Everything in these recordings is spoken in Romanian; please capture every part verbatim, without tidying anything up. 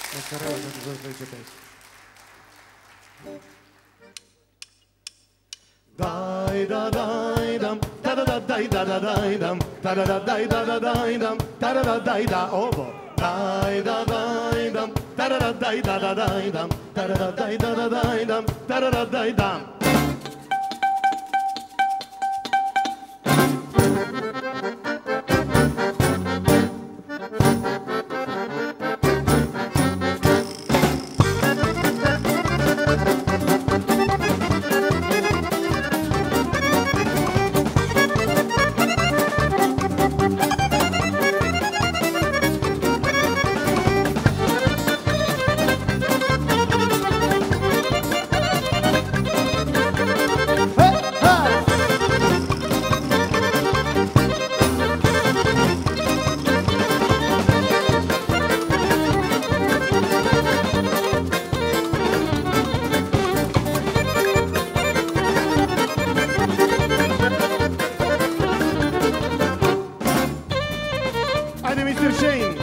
Mozzarella za sledeću pesmu. Daj da daj dam, da da da daj da da daj dam, da da da daj da da daj dam, da da da daj da ovo. Daj da daj dam, da da da daj da da daj dam, da da da daj da da daj dam, da da da daj dam. mister Shane.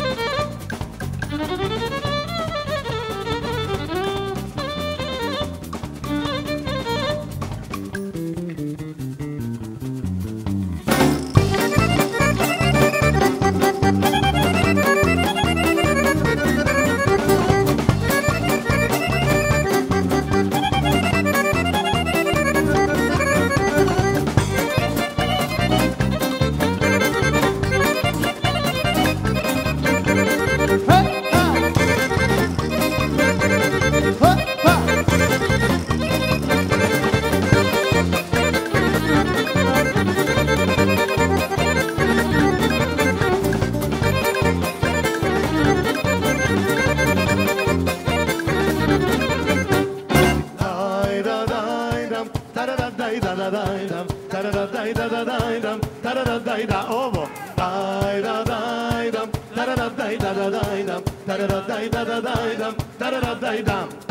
Ovo daj da daj dam, da da daj da da daj dam, da da daj da da daj dam, da da daj dam.